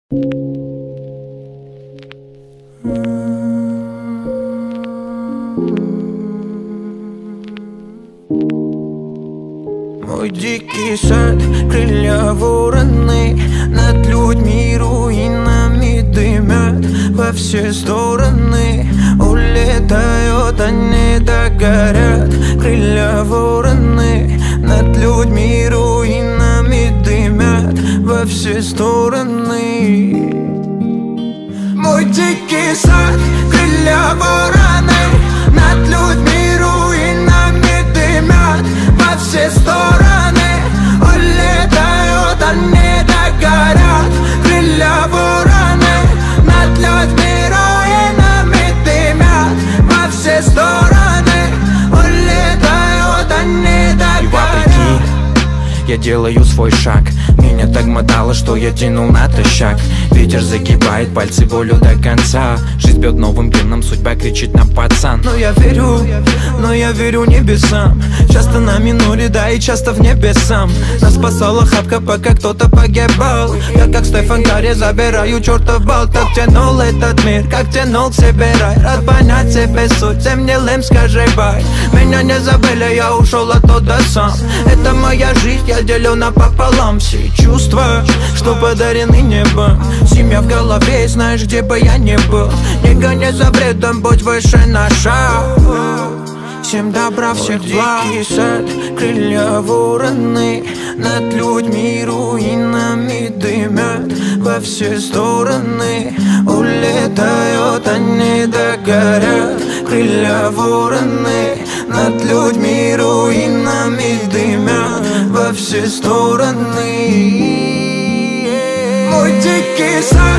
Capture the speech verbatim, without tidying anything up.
Мой дикий сад, крылья вороны, над людьми руинами дымят во все стороны. Улетают, они догорят. Крылья вороны, над людьми руинами дымят во все стороны. Мой дикий сад, крылья вороны, над людьми руинами дымят во все стороны. Улетают, они догорят. Крылья вороны, над людьми руинами дымят во все стороны. Улетают, они догорят. Я делаю свой шаг, меня так мотало, что я тянул натощак. Ветер загибает пальцы болью до конца. Жизнь бьет новым гимном, судьба кричит нам: пацан. Но я верю, но я верю небесам. Часто на миноре, да и часто в небесам. Нас спасала хапка, пока кто-то погибал. Я как Стефан Карри забираю чертов бал. Так тянул этот мир, как тянул к себе рай. Рад понять себе суть, всем гнилым скажи бай. Меня не забыли, я ушел оттуда сам. Это моя жизнь, я делю напополам. Все чувства, что подарены небом. Семья в голове, знаешь, где бы я ни был. Не гони за вредом, будь выше на шаг. Всем добра, всех благ. Дикий сад, крылья вороны, над людьми руинами дымят во все стороны. Улетают, они догорят. Крылья вороны, над людьми руинами дымят во все стороны. Мой дикий сад.